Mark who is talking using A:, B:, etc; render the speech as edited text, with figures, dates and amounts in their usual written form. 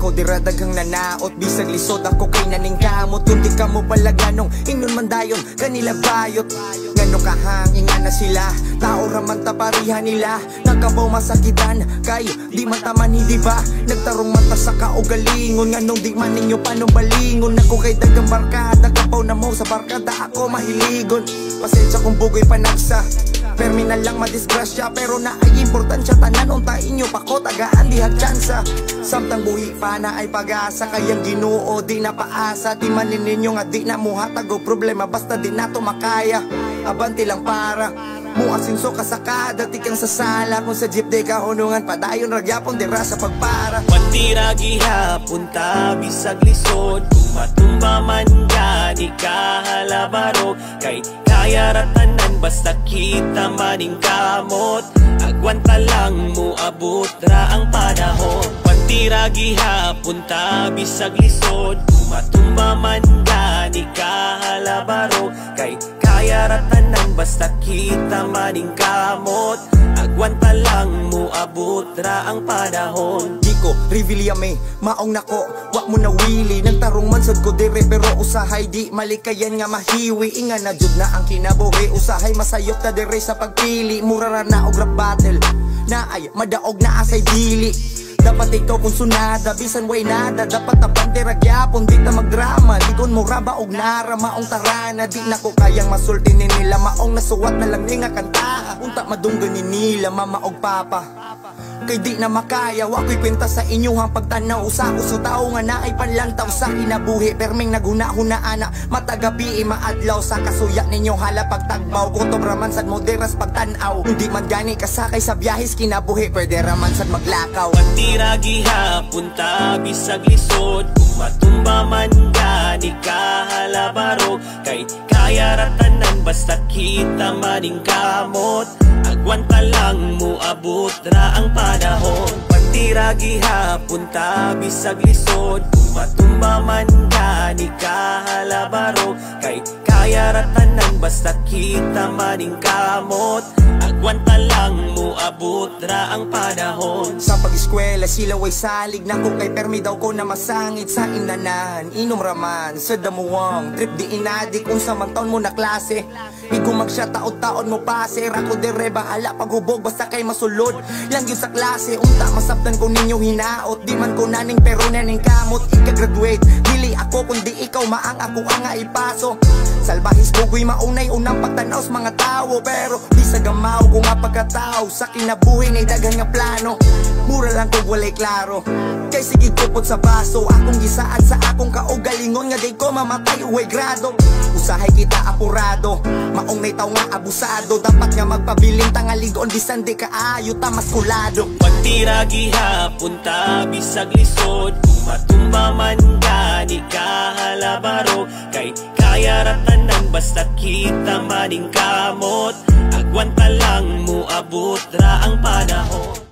A: ako dira daghang nanaot, bisag lisod ako kay naningkamot. Kundi ka mo palaganong ingnon mandayon kanila bayot. Ngano kahangin nga na sila, tao raman taparihan nila. Nagkabaw masakitan kay di man taman hindi ba nagtarong mata sa kaugalingon. Nganong di man ninyo panubalingon. Ako kay dagang barkada, kapaw na mo sa barkada ako mahiligon. Pasensya kung bugoy panagsa, perminal lang madisgrasya, pero na ay importansya. Tanan unta inyo pa ko tagaan dihag tsansa. Samtang buhi pa na ay pag-asa, kayang Ginoo di na paasa. Di manin ninyo nga di na muhatag o problema, basta di na to makaya. Abanti lang para muasinso ka sa kada, di kang sasala. Kung sa jeep di ka hunungan, padayon ragyapon dira sa pagpara.
B: Pantira gihapon ta bisag lisod, kung matumba man ka di ka halabaro. Kay kaya ratanan basta kita maning kamot, agwanta lang mo abot ra ang panahon. Pantira gihapon ta bisag lisod, kung matumba man ka di ka halabaro. Kay kaya ratanan basta kita maning kamot, agwanta lang mo abot ra ang panahon.
A: Di ko reveal maong nako, wak mo na wili. Nagtarong man sad ko dire pero usahay di malikayan nga mahiwi. Inga na jud na ang kinabuhi, usahay masayop ta dire sa pagpili. Mura ra na og rap battle na ay madaog na asay dili. Dapat ikaw kung sunada, bisan way nada. Dapat tapante ragyapon, di ta magdrama. Ligon mo raba og nara, maong tarana. Di na ko kayang masulti ni nila, maong nasuwat na lang ni nga kanta. Unta madunggan ni nila, mama og papa. Kay di na makaya, wako'y kwenta sa inyong pagtanaw. Sa uso tao nga na ay panlantaw sa kinabuhi, perming naghuna-hunaana. Matagabi maadlaw sa kasuya ninyo hala pagtagbaw. Kutob raman sad moderas pagtanaw, hindi man gani kasakay sa biyahis kinabuhi, pwede raman sad maglakaw.
B: Pantira gihapon ta bisag lisod, kung matumba man ka di ka halabaro. Kay kaya ratanan basta kita maning kamot, agwanta lang mo abot ra ang panahon. Pantira gihapon ta bisag lisod, kung matumba man ka di ka halabaro. Kay kaya ratanan basta kita maning kamot, agwanta lang mo abot ra ang panahon.
A: Sa pag-eskwela sila way salig na ko, kay permi daw ko na masangit sa inanan. Inom raman sa damuwang trip di inadi kung sa man taon mo na klase. Igo magsya taon-taon mo pase, rako dire bahala paghubog basta kay masulod lang yun sa klase. Unta masabtan ko ninyo hinaot, di man ko naning pero naning kamot. Ika-graduate, dili ako kundi ikaw maang ako ang ipaso. Salbahis bugoy maunay unang pagtanaw sa mga tao, pero di sa gamaw ko nga pagkatao. Sa kinabuhi na daghang nga plano, mura lang kung walay klaro. Kay sige kupot sa baso, akong gisaad sa akong kaugalingon. Nga di ko mamatay uway grado, usahay kita apurado. Maong may tao nga abusado, dapat nga magpabiling tangaligon. Bisan di kaayo ta maskulado.
B: Pantira gihapon ta bisag lisod, kung matumba man ka di ka halabaro. Kay kaya ratanan basta kita maning kamot, agwanta lang mo abot ra ang panahon.